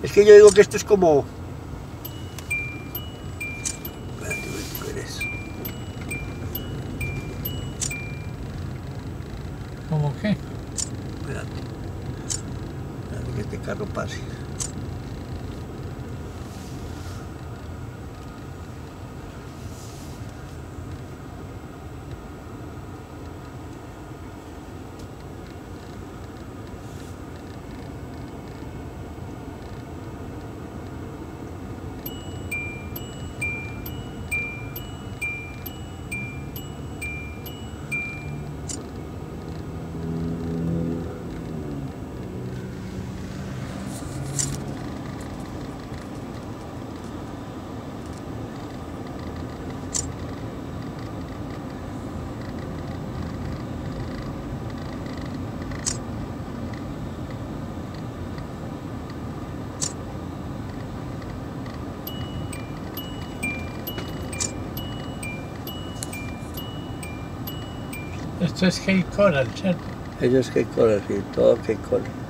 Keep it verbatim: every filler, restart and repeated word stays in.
Es que yo digo que esto es como... Espérate, ¿tú qué eres? ¿Cómo qué? Espérate. Espérate que este carro pase. Esto es Cape Coral, ¿cierto? Ellos que corren, sí, todo que corren.